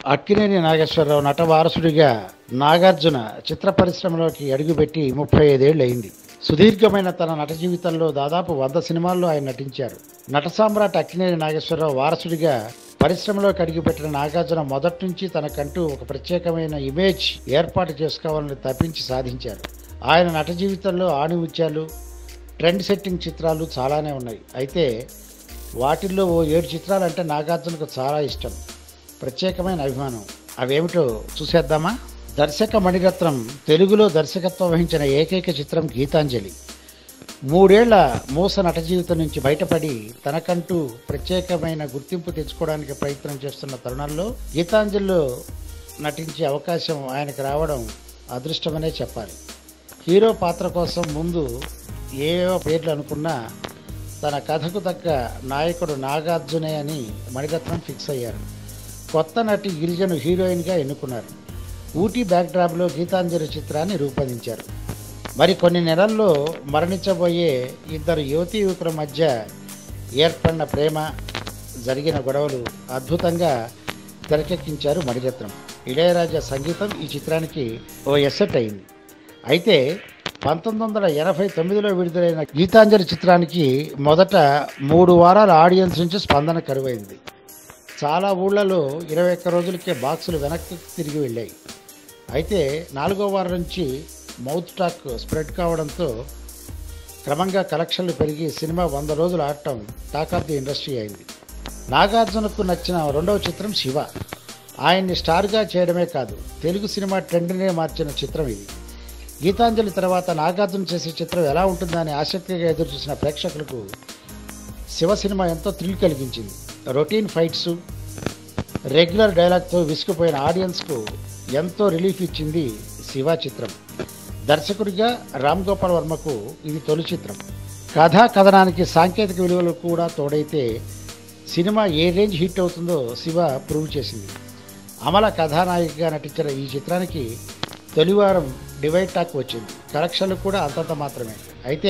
అక్కినేని నాగేశ్వరరావు నట వారసుడిగా నాగార్జున చిత్ర పరిశ్రమలోకి అడుగుపెట్టి 35 ఏళ్ళు అయింది. సుదీర్ఘమైన తన నట జీవితంలో దాదాపు 100 సినిమాల్లో ఆయన నటించారు. నట సామ్రాట్ అక్కినేని నాగేశ్వరరావు వారసుడిగా పరిశ్రమలోకి అడుగుపెట్టిన నాగార్జున మొదటి నుంచి తనకంటూ ఒక ప్రత్యేకమైన ఇమేజ్ ఏర్పాటు చేసుకోవాలని తప్పించి సాధించారు. ఆయన నట జీవితంలో ఆణిముత్యాలు, ట్రెండ్ సెట్టింగ్ చిత్రాలు చాలానే ఉన్నాయి. అయితే వాటిల్లో ఓ 7 చిత్రాలంటే నాగార్జునకు చాలా ఇష్టం, ప్రత్యేకమైన అభిమానం. అవేమిటో చూసేద్దామా? దర్శక మణిరత్నం తెలుగులో దర్శకత్వం వహించిన ఏకైక చిత్రం గీతాంజలి. 3 ఏళ్ల మూస నట జీవితం నుంచి బయటపడి తనకంటూ ప్రత్యేకమైన గుర్తింపు తెచ్చుకోవడానికి ప్రయత్నం చేస్తున్న తరుణంలో గీతాంజలిలో నటించే అవకాశం ఆయనకు రావడం అదృష్టమనే చెప్పాలి. హీరో పాత్ర కోసం ముందు ఏవో పేర్లు అనుకున్నా తన కథకు తగ్గ నాయకుడు నాగార్జునే అని మణిరత్నం ఫిక్స్ అయ్యారు. కొత్త నటి గిరిజను హీరోయిన్గా ఎన్నుకున్నారు. ఊటీ బ్యాక్డ్రాప్లో గీతాంజలి చిత్రాన్ని రూపొందించారు. మరి కొన్ని నెలల్లో మరణించబోయే ఇద్దరు యువతీ యువకుల మధ్య ఏర్పడిన ప్రేమ, జరిగిన గొడవలు అద్భుతంగా తెరకెక్కించారు మణిరత్నం. ఇళయరాజా సంగీతం ఈ చిత్రానికి ఓ ఎసెట్ అయింది. అయితే 1989లో విడుదలైన గీతాంజలి చిత్రానికి మొదట 3 వారాల ఆడియన్స్ నుంచి స్పందన కరువైంది. చాలా ఊళ్ళలో 21 రోజులకే బాక్సులు వెనక్కి తిరిగి వెళ్ళాయి. అయితే 4వ వారం నుంచి మౌత్ టాక్ స్ప్రెడ్ కావడంతో క్రమంగా కలెక్షన్లు పెరిగి సినిమా 100 రోజులు ఆడటం టాక్ ఆఫ్ ది ఇండస్ట్రీ అయింది. నాగార్జునకు నచ్చిన 2వ చిత్రం శివ. ఆయన్ని స్టార్గా చేయడమే కాదు, తెలుగు సినిమా ట్రెండ్నే మార్చిన చిత్రం ఇది. గీతాంజలి తర్వాత నాగార్జున చేసే చిత్రం ఎలా ఉంటుందని ఆసక్తిగా ఎదురుచూసిన ప్రేక్షకులకు శివ సినిమా ఎంతో థ్రిల్ కలిగించింది. రొటీన్ ఫైట్స్, రెగ్యులర్ డైలాగ్తో విసిగిపోయిన ఆడియన్స్కు ఎంతో రిలీఫ్ ఇచ్చింది శివ చిత్రం. దర్శకుడిగా రామ్ గోపాల్ వర్మకు ఇది తొలి చిత్రం. కథా కథనానికి సాంకేతిక విలువలు కూడా తోడైతే సినిమా ఏ రేంజ్ హిట్ అవుతుందో శివ ప్రూవ్ చేసింది. అమల కథానాయికగా నటించిన ఈ చిత్రానికి తొలివారం డివైడ్ టాక్ వచ్చింది. కలెక్షన్లు కూడా అంతంత మాత్రమే. అయితే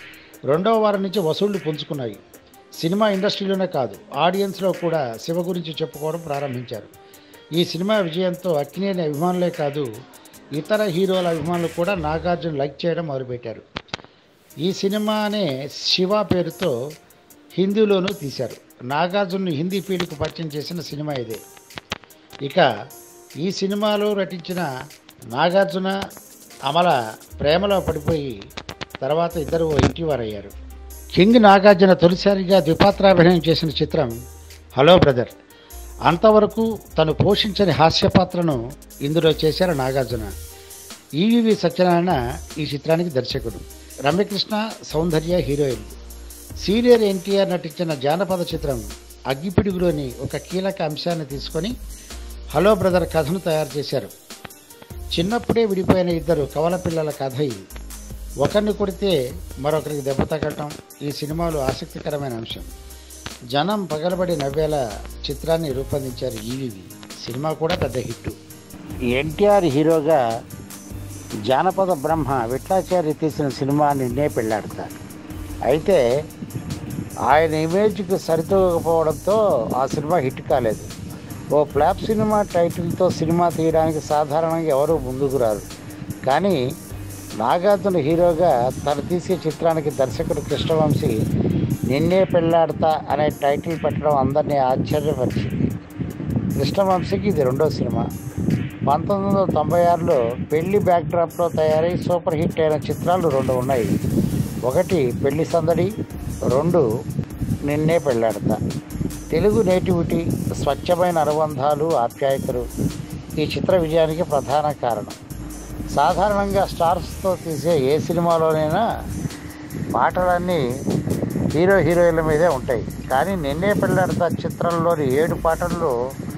2వ వారం నుంచి వసూళ్లు పుంజుకున్నాయి. సినిమా ఇండస్ట్రీలోనే కాదు, ఆడియన్స్లో కూడా శివ గురించి చెప్పుకోవడం ప్రారంభించారు. ఈ సినిమా విజయంతో అక్కినేని అభిమానులే కాదు, ఇతర హీరోల అభిమానులు కూడా నాగార్జున లైక్ చేయడం మొదలుపెట్టారు. ఈ సినిమానే శివ పేరుతో హిందీలోనూ తీశారు. నాగార్జునను హిందీ ఫీల్డ్కు పరిచయం చేసిన సినిమా ఇదే. ఇక ఈ సినిమాలో నటించిన నాగార్జున, అమల ప్రేమలో పడిపోయి తర్వాత ఇద్దరు ఓ ఇంటివారయ్యారు. కింగ్ నాగార్జున తొలిసారిగా ద్విపాత్రాభినయం చేసిన చిత్రం హలో బ్రదర్. అంతవరకు తను పోషించని హాస్య పాత్రను ఇందులో చేశారు నాగార్జున. ఈవీవి సత్యనారాయణ ఈ చిత్రానికి దర్శకుడు. రమ్యకృష్ణ, సౌందర్య హీరోయిన్. సీనియర్ ఎన్టీఆర్ నటించిన జానపద చిత్రం అగ్గిపిడుగులోని ఒక కీలక అంశాన్ని తీసుకొని హలో బ్రదర్ కథను తయారు చేశారు. చిన్నప్పుడే విడిపోయిన ఇద్దరు కవల పిల్లల కథ ఇది. ఒకరిని కొడితే మరొకరికి దెబ్బ తగ్గటం ఈ సినిమాలో ఆసక్తికరమైన అంశం. జనం పగలబడి నవ్వేలా చిత్రాన్ని రూపొందించారు ఈవీవి. సినిమా కూడా పెద్ద హిట్టు. ఎన్టీఆర్ హీరోగా జానపద బ్రహ్మ విట్లాచారి తీసిన సినిమా నిన్నే పెళ్ళాడతారు. అయితే ఆయన ఇమేజ్కి సరితూగకపోవడంతో ఆ సినిమా హిట్ కాలేదు. ఓ ఫ్లాప్ సినిమా టైటిల్తో సినిమా తీయడానికి సాధారణంగా ఎవరూ ముందుకు రారు. కానీ నాగార్జున హీరోగా తను తీసే చిత్రానికి దర్శకుడు కృష్ణవంశీ నిన్నే పెళ్ళాడతా అనే టైటిల్ పెట్టడం అందరినీ ఆశ్చర్యపరిచింది. కృష్ణవంశీకి ఇది 2వ సినిమా. 1996లో పెళ్లి బ్యాక్డ్రాప్లో తయారై సూపర్ హిట్ అయిన చిత్రాలు 2 ఉన్నాయి. 1 పెళ్లి సందడి, 2 నిన్నే పెళ్ళాడతా. తెలుగు నేటివిటీ, స్వచ్ఛమైన అనుబంధాలు, ఆప్యాయతలు ఈ చిత్ర విజయానికి ప్రధాన కారణం. సాధారణంగా స్టార్స్తో తీసే ఏ సినిమాలోనైనా పాటలన్నీ హీరో హీరోయిన్ల మీదే ఉంటాయి. కానీ నిన్నే పెళ్ళాడతా చిత్రంలోని 7 పాటల్లో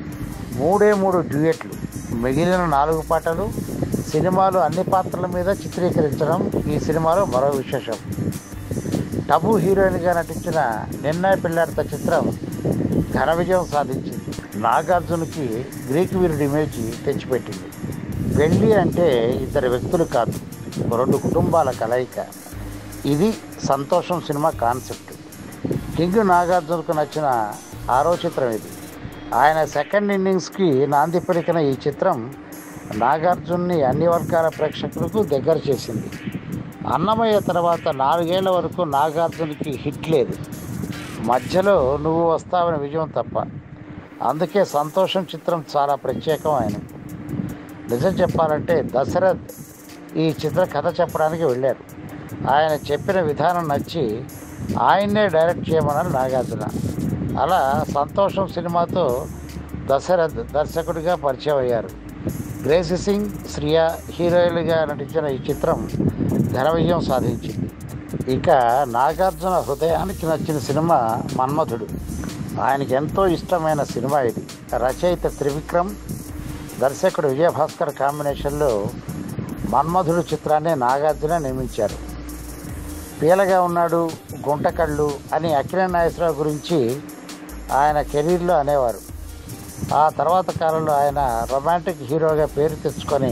3 డ్యూయెట్లు, మిగిలిన 4 పాటలు సినిమాలో అన్ని పాత్రల మీద చిత్రీకరించడం ఈ సినిమాలో మరో విశేషం. టబు హీరోయిన్గా నటించిన నిన్నే పెళ్ళాడతా చిత్రం ఘన విజయం సాధించింది. నాగార్జునకి గ్రీక్ వీరుడి ఇమేజ్ తెచ్చిపెట్టింది. పెళ్ళి అంటే ఇద్దరు వ్యక్తులు కాదు, 2 కుటుంబాల కలయిక. ఇది సంతోషం సినిమా కాన్సెప్ట్. కింగ్ నాగార్జునకు నచ్చిన 6వ చిత్రం ఇది. ఆయన సెకండ్ ఇన్నింగ్స్కి నాంది పలికిన ఈ చిత్రం నాగార్జున్ని అన్ని వర్గాల ప్రేక్షకులకు దగ్గర చేసింది. అన్నమయ్య తర్వాత 4 ఏళ్ల వరకు నాగార్జునకి హిట్ లేదు, మధ్యలో నువ్వు వస్తావని విజయం తప్ప. అందుకే సంతోషం చిత్రం చాలా ప్రత్యేకం ఆయనకు. నిజం చెప్పాలంటే దశరథ్ ఈ చిత్ర కథ చెప్పడానికి వెళ్ళారు. ఆయన చెప్పిన విధానం నచ్చి ఆయన్నే డైరెక్ట్ చేయమన్నారు నాగార్జున. అలా సంతోషం సినిమాతో దశరథ్ దర్శకుడిగా పరిచయం అయ్యారు. గ్రేసీ సింగ్, శ్రియా హీరోయిన్లుగా నటించిన ఈ చిత్రం ఘన విజయం సాధించింది. ఇక నాగార్జున హృదయానికి నచ్చిన సినిమా మన్మధుడు. ఆయనకి ఎంతో ఇష్టమైన సినిమా ఇది. రచయిత త్రివిక్రమ్, దర్శకుడు విజయభాస్కర్ కాంబినేషన్లో మన్మధుడు చిత్రాన్ని నాగార్జున నిర్మించారు. పీలగా ఉన్నాడు, గుంటకళ్ళు అని అక్కినేని నాగేశ్వరరావు గురించి ఆయన కెరీర్లో అనేవారు. ఆ తర్వాత కాలంలో ఆయన రొమాంటిక్ హీరోగా పేరు తెచ్చుకొని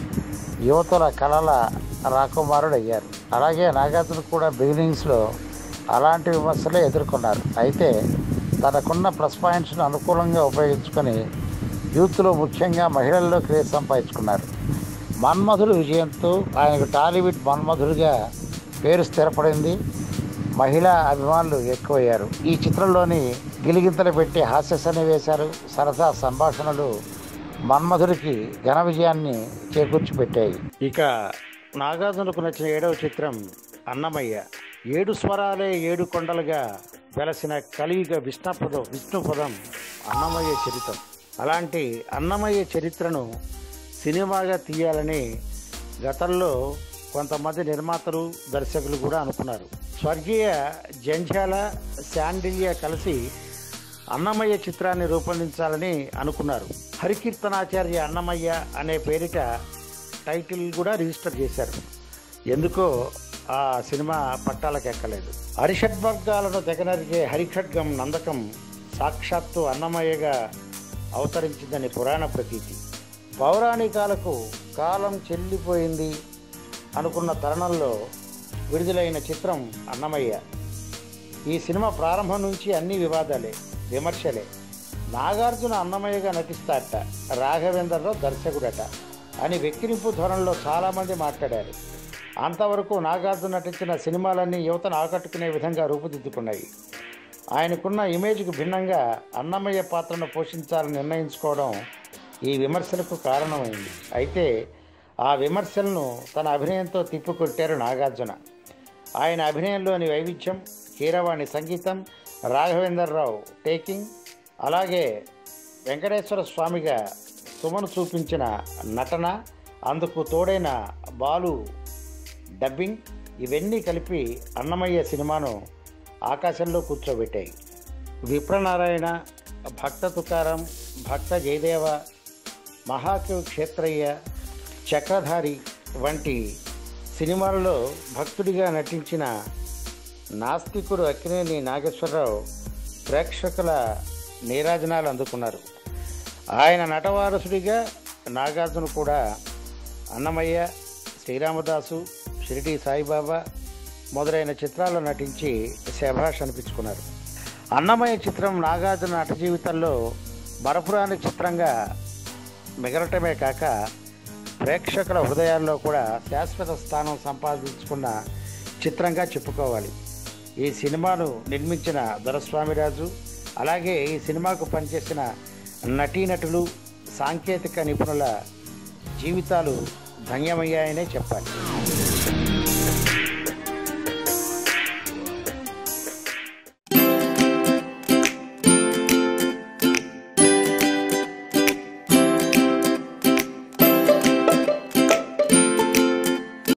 యువతుల కళల రాకుమారుడు అయ్యారు. అలాగే నాగార్జున కూడా బిగినింగ్స్లో అలాంటి విమర్శలే ఎదుర్కొన్నారు. అయితే తనకున్న ప్లస్ పాయింట్స్ను అనుకూలంగా ఉపయోగించుకొని యూత్లో ముఖ్యంగా మహిళల్లో క్రేజ్ సంపాదించుకున్నారు. మన్మధుడు విజయంతో ఆయనకు టాలీవుడ్ మన్మధుడిగా పేరు స్థిరపడింది. మహిళా అభిమానులు ఎక్కువయ్యారు. ఈ చిత్రంలోని గిలిగింతలు పెట్టి హాస్య సన్నివేశాలు, సరదా సంభాషణలు మన్మధుడికి ఘన విజయాన్ని చేకూర్చి పెట్టాయి. ఇక నాగార్జునకు నచ్చిన 7వ చిత్రం అన్నమయ్య. 7 స్వరాలే 7 కొండలుగా వెలసిన కలియుగ విష్ణుపదం అన్నమయ్య చరిత్రం. అలాంటి అన్నమయ్య చరిత్రను సినిమాగా తీయాలని గతంలో కొంతమంది నిర్మాతలు, దర్శకులు కూడా అనుకున్నారు. స్వర్గీయ జంధ్యాల, శాండిల్య కలిసి అన్నమయ్య చిత్రాన్ని రూపొందించాలని అనుకున్నారు. హరికీర్తనాచార్య అన్నమయ్య అనే పేరిట టైటిల్ కూడా రిజిస్టర్ చేశారు. ఎందుకో ఆ సినిమా పట్టాలకెక్కలేదు. హరిషడ్వర్గాలను తెగనరిగే హరిఖడ్గం నందకం సాక్షాత్తు అన్నమయ్యగా అవతరించిందని పురాణ ప్రతీతి. పౌరాణికాలకు కాలం చెల్లిపోయింది అనుకున్న తరుణంలో విడుదలైన చిత్రం అన్నమయ్య. ఈ సినిమా ప్రారంభం నుంచి అన్ని వివాదాలే, విమర్శలే. నాగార్జున అన్నమయ్యగా నటిస్తారట, రాఘవేంద్రరావు దర్శకుడట అని వెక్కిరింపు ధోరణిలో చాలామంది మాట్లాడారు. అంతవరకు నాగార్జున నటించిన సినిమాలన్నీ యువతను ఆకట్టుకునే విధంగా రూపుదిద్దుకున్నాయి. ఆయనకున్న ఇమేజ్కు భిన్నంగా అన్నమయ్య పాత్రను పోషించాలని నిర్ణయించుకోవడం ఈ విమర్శలకు కారణమైంది. అయితే ఆ విమర్శలను తన అభినయంతో తిప్పికొట్టారు నాగార్జున. ఆయన అభినయంలోని వైవిధ్యం, కీరవాణి సంగీతం, రాఘవేంద్రరావు టేకింగ్, అలాగే వెంకటేశ్వర స్వామిగా సుమను చూపించిన నటన, అందుకు తోడైన బాలు డబ్బింగ్, ఇవన్నీ కలిపి అన్నమయ్య సినిమాను ఆకాశంలో కూర్చోబెట్టాయి. విప్రనారాయణ, భక్త తుకారం, భక్త జయదేవ, మహాకవి క్షేత్రయ్య, చక్రధారి వంటి సినిమాలలో భక్తుడిగా నటించిన నాస్తికుడు అక్కినేని నాగేశ్వరరావు ప్రేక్షకుల నీరాజనాలు అందుకున్నారు. ఆయన నటవారసుడిగా నాగార్జున కూడా అన్నమయ్య, శ్రీరామదాసు, షిరిడి సాయిబాబా మొదలైన చిత్రాల్లో నటించి శభాష్ అనిపించుకున్నారు. అన్నమయ్య చిత్రం నాగార్జున నట జీవితంలో మరపురాని చిత్రంగా మిగలటమే కాక ప్రేక్షకుల హృదయాల్లో కూడా శాశ్వత స్థానం సంపాదించుకున్న చిత్రంగా చెప్పుకోవాలి. ఈ సినిమాను నిర్మించిన దొరస్వామిరాజు, అలాగే ఈ సినిమాకు పనిచేసిన నటీనటులు, సాంకేతిక నిపుణుల జీవితాలు ధన్యమయ్యాయనే చెప్పాలి.